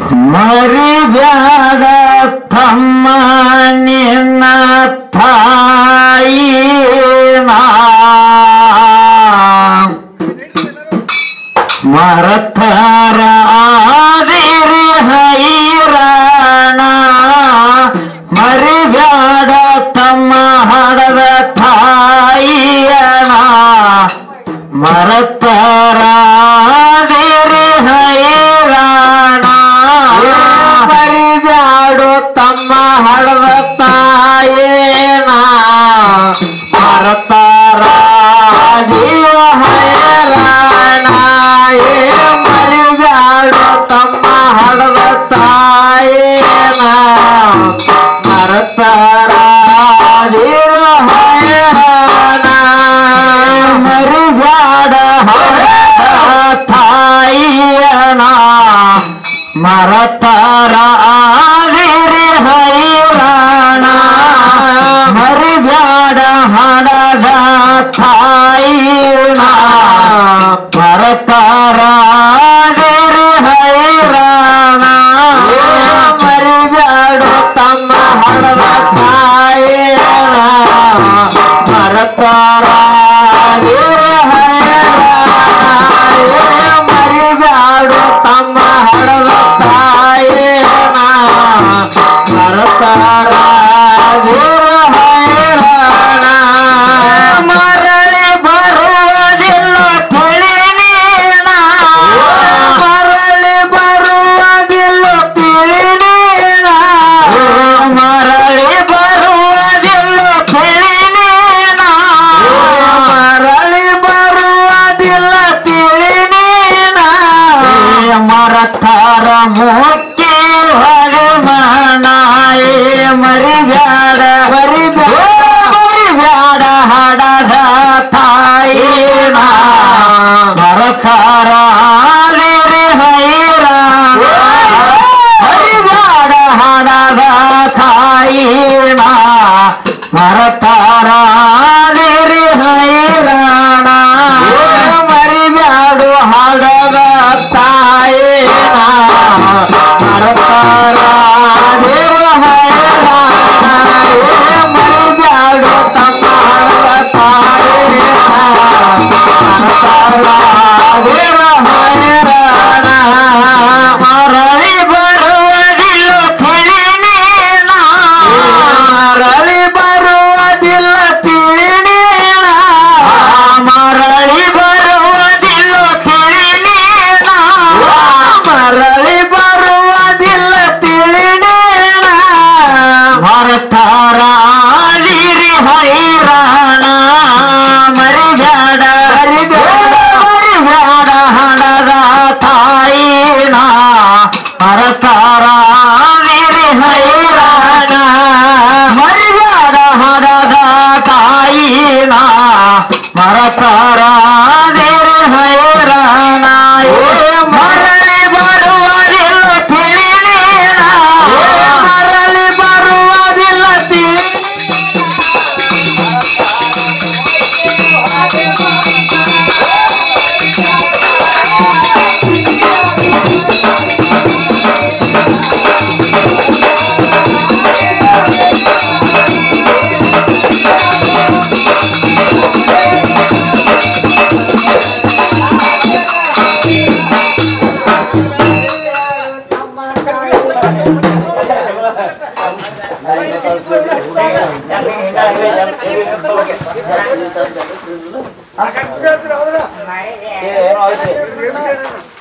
ಮರಿಬ್ಯಾಡ ತಮ್ಮ ನಿನ್ನ ತಾಯಿನ ಮರತರ ಆದಿರಿ ಹೈರಾಣ ಮರಿಬ್ಯಾಡ ತಮ್ಮ ಹಡದ ತಾಯಿಯನ ಮರತರ ಆದಿರಿ ಹೈರಾಣ ಮರಿಬ್ಯಾಡು ತಮ್ಮ ಹಡದ ತಾಯೇನ ಮರತರ ಜೀವ ಹೈರಾಣ ಮರಿಬ್ಯಾಡು ತಮ್ಮ ಹಡದ ತಾಯೇನ ಮರತರ ಜೀವ ಹೈರಾಣ ಮರಿಬ್ಯಾಡ ಹಡದ ತಾಯಿಯನ ಮರತರ ಆದಿರಿ ಹೈರಾಣ ಮರಿಬ್ಯಾಡ ಹಡದ ತಾಯಿನ ಮರತರ ಆದಿರಿ ಹೈರಾಣ ಮರಿಬ್ಯಾಡು ತಮ್ಮ ಹಡದ ತಾಯಿನ ಮರತರ ಆದಿರಿ ಹೈರಾಣ ಮರಿಬ್ಯಾಡು ತಮ್ಮ ಹಡದ ತಾಯಿನ ಮರತರ ಆದಿರಿ ಹೈರಾಣ ಮರಳಿ ಬರುವುದಿಲ್ಲ ತಿಳಿ ನೀನ ಮರಳಿ ಬರುವುದಿಲ್ಲ ತಿಳಿ ನೀನ ಮರಳಿ ಬರುವುದಿಲ್ಲ ತಿಳಿ ನೀನ ಮರಳಿ ಬರುವುದಿಲ್ಲ ತಿಳಿ ನೀನ ಮರತರ ಮುಕ್ಕಿ ಹೊರಮನಾಯಿ ಮರಿಬ್ಯಾಡ ಮರಿಬ್ಯಾಡ ಹಡದ ತಾಯಿನ ಮರತರ ಆದಿರಿ ಹೈರಾಣ ಮರಿಬ್ಯಾಡ ಹಡದ ತಾಯಿನ ಮರತರ ಆದಿರಿ ಹೈರಾಣ ಮರಿಬ್ಯಾಡು ಹಡದ ತಾಯಿನ ಮರತರ ಆದಿರಿ ಹೈರಾಣ ಮರಿಬ್ಯಾಡು ತಮ್ಮ ಹಡದ ತಾಯಿನ ಮರತರ ಆದಿರಿ ಹೈರಾಣ ಮರಳಿ ಬರುವುದಿಲ್ಲ ತಿಳಿ ನೀನ ಮರಳಿ ಬರುವುದಿಲ್ಲ ತಿಳಿ ನೀನ ಮರಳಿ ಬರುವುದಿಲ್ಲ ತಿಳಿ ನೀನ ಮರಳಿ ಬರುವುದಿಲ್ಲ ತಿಳಿ ನೀನ ಮರತರ ಆದಿರಿ ಹೈರಾಣ ಮರಿಬ್ಯಾಡ ಮರಿಬ್ಯಾಡ ಹಣದ ತಾಯಿನ ಮರತರ ಆದಿರಿ ಹೈರಾಣ ಮರಿಬ್ಯಾಡ ಹಣದ ತಾಯಿನ ಮರತರ ಆದಿರಿ ಹೈರಾಣ ಮರಳಿ ಬರುವುದಿಲ್ಲ ತಿಳಿ ನೀನ ಮರಳಿ ಬರುವುದಿಲ್ಲ ತಿಳಿ Akan